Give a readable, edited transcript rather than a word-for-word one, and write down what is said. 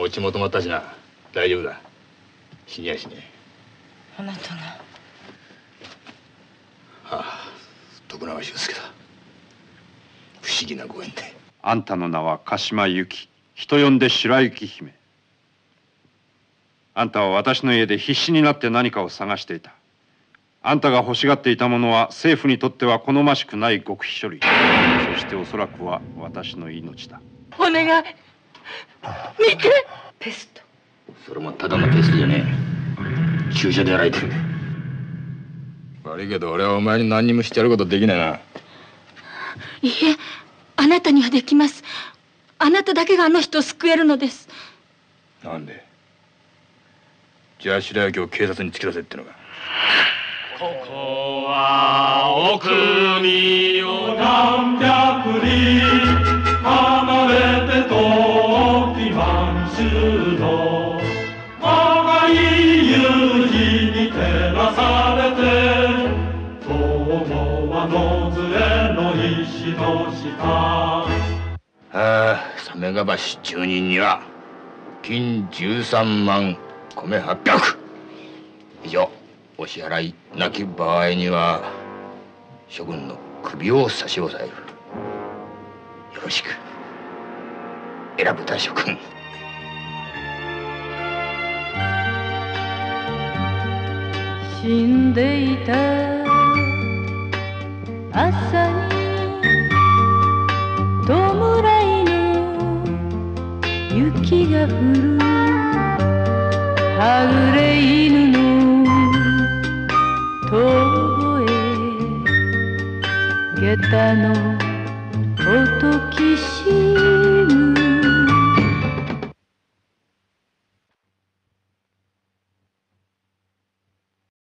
血も止まったしな。大丈夫だ。死にやしねえ。 あなたが。 ああ、徳永修介だ。不思議なご縁で。 あんたの名は鹿島由紀、人呼んで白雪姫。あんたは私の家で必死になって何かを探していた。あんたが欲しがっていたものは政府にとっては好ましくない極秘書類。そしておそらくは私の命だ。 お願い。見て。ペスト。 それもただのペストじゃねえ。注射でやられてる。悪いけど俺はお前に何にもしてやることできないな。 いいえ、あなたにはできます。あなただけがあの人を救えるのです。 なんで？じゃあ白雪を警察に突き出せってのか。 ここはお国を何百里離れて遠き満州の長い夕日に照らされて遠は野連の石の下。 ああ、鮫ヶ橋住人には金13万米800。以上。お支払いなき場合には諸君の首を差し押さえる。よろしく。選ぶた諸君。 死んでいた朝に弔いの雪が降る。はぐれ犬の遠吠え下駄の音きし